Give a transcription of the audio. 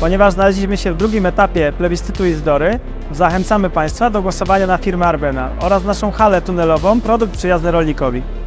Ponieważ znaleźliśmy się w drugim etapie plebiscytu Izdory, zachęcamy Państwa do głosowania na firmę Arbena oraz naszą halę tunelową, produkt przyjazny rolnikowi.